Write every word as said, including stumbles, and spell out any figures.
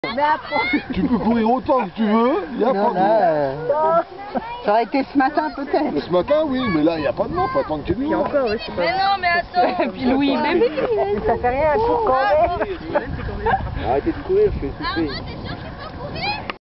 Mais après... Tu peux courir autant que tu veux, il n'y a non, pas de là, vent. euh... ça aurait été ce matin peut-être. Ce matin, oui, mais là, il n'y a pas de vent, faut attendre qu'il y ait du vent. encore, oui, c'est pas... Mais non, mais attends. Et puis Louis, bébé. Ça fait rien, un coup de cornet. Arrêtez de courir, je fais souffler.